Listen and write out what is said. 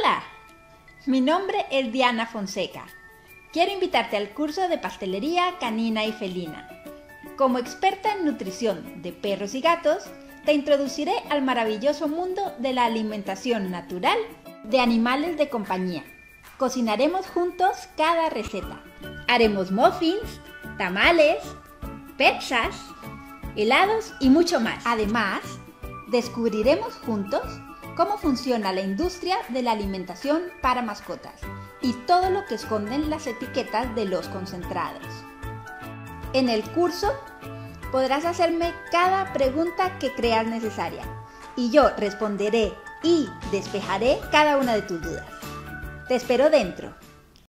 Hola, mi nombre es Diana Fonseca. Quiero invitarte al curso de pastelería canina y felina. Como experta en nutrición de perros y gatos, te introduciré al maravilloso mundo de la alimentación natural de animales de compañía. Cocinaremos juntos cada receta. Haremos muffins, tamales, pizzas, helados y mucho más. Además, descubriremos juntos cómo funciona la industria de la alimentación para mascotas y todo lo que esconden las etiquetas de los concentrados. En el curso podrás hacerme cada pregunta que creas necesaria y yo responderé y despejaré cada una de tus dudas. Te espero dentro.